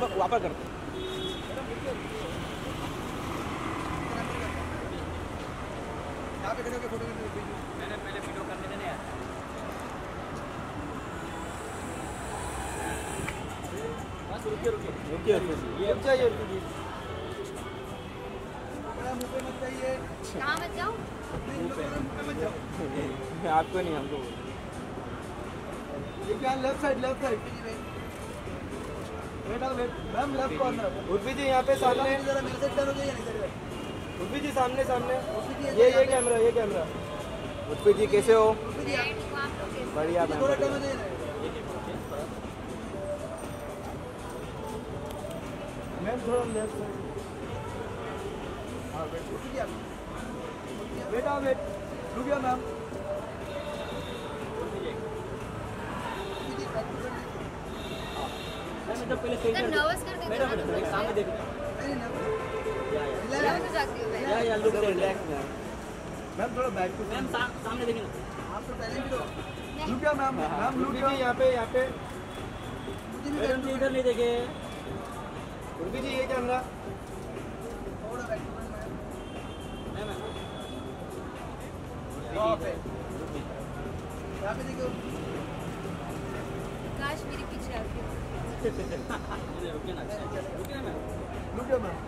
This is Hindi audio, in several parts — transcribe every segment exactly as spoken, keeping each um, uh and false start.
वापस करते हैं। यहाँ पे खड़े होकर फोटो मैंने पहले वीडियो करने देने यार। बस रुकिए रुकिए रुकिए रुकिए रुक जाइए रुकिए। मुँह पे मत जाइए। कहाँ मत जाओ? मुँह पे मत जाओ। आपको नहीं हमको। ये क्या left side left side wait आओ wait ma'am left corner Urfi ji यहाँ पे सामने जरा मेरे साइड टर्न हो जाइए नहीं सर उर्फी जी सामने सामने ये ये कैमरा ये कैमरा उर्फी जी कैसे हो? बढ़िया मैम थोड़ा टर्न हो जाइए मैम थोड़ा लेफ्ट साइड हाँ वेट रुकिए आप वेट आओ वेट रुकिए मैम नर्वस कर देते हो सामने देखो नर्वस हो जाती हूँ मैं yeah yeah look relax ma'am ma'am थोड़ा बैक टू मैम सामने देखिए ना आप तो पहले भी तो रुकिए मैम मैम उर्फी रुकिए जी यहाँ पे यहाँ पे मुझे नहीं मैडम जी इधर नहीं देखे उर्फी जी ये कैमरा थोड़ा बैक टू मैम मैम वहाँ पे यहाँ पे देखो काश मेरे पीछे आती हो रुकिए ना रुकिए मैम रुकिए मैम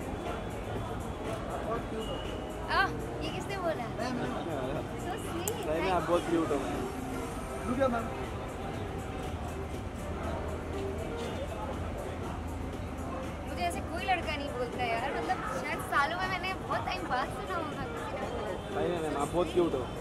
आह ये किसने बोला? Ma'am So sweet. सही में आप बहुत क्यूट हो रुकिए मैम मुझे ऐसे कोई लड़का नहीं बोलता यार मतलब शायद सालों में मैंने बहुत टाइम बाद सुना होगा किसी ने बोला। सही में मैम आप बहुत क्यूट हो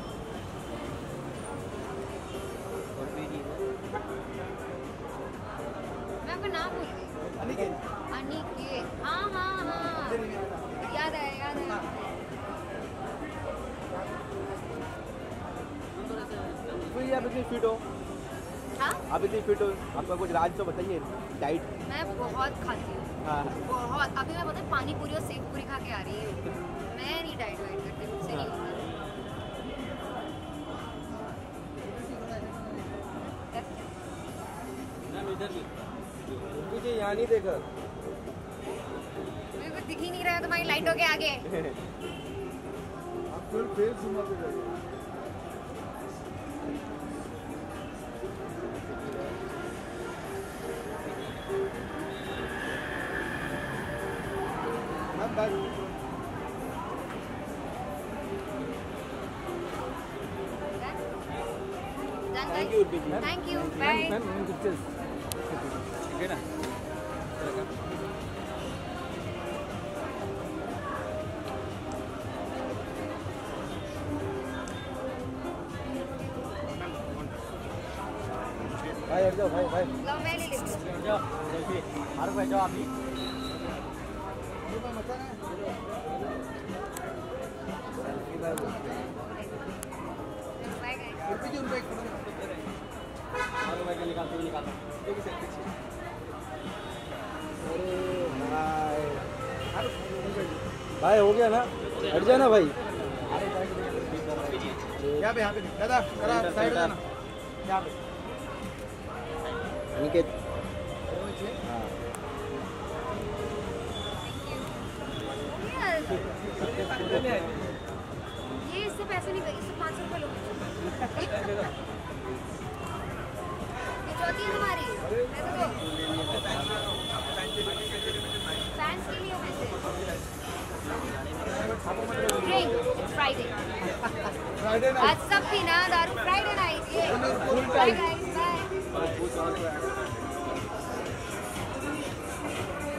मैं आपका नाम भूल गई। अनिकेत अनिकेत हाँ हाँ हाँ याद आया याद आया। फिर आप इतनी फिट हो हाँ आप इतनी फिट हो आपका कुछ राज तो बताइए डाइट मैं बहुत खाती हूँ हाँ बहुत। अभी मैं पता है पानी पूरी और सेव पूरी खा के आ रही हूँ। मैं नहीं डाइट वाइट करती मुझसे नहीं होता। मैम इधर भी मुझे यहाँ नहीं देखा मेरे को दिख ही नहीं रहा है तुम्हारी लाइटों के आगे। आप फिर फिर सुना पे जाइए ma'am back thank you Urfi ji thank you bye. Ma'am pictures ठीक है ना भाई हट जाओ भाई भाई लो मैं ले लेती हूँ। जाओ सेल्फी हर भाई जाओ आप भी सेल्फी भाई बाय गाइस। रुकिए उनका एक फोटो हर भाई के निकालते हुए निकालता एक सेल्फी अरे भाई भाई हो गया ना हट जाना भाई यहाँ पे यहाँ पे दादा जरा साइड हो जाना यहाँ पे अनिकेत हाँ ये इससे पैसे नहीं गए इससे पाँच सौ रुपये लो। ये चौथी है तुम्हारी पैसे दो। फैंस के लिए पैसे ड्रिंक फ्राइडे फ्राइडे आज सब पीना दारू फ्राइडे नाइट ये बाय गाइस बाय।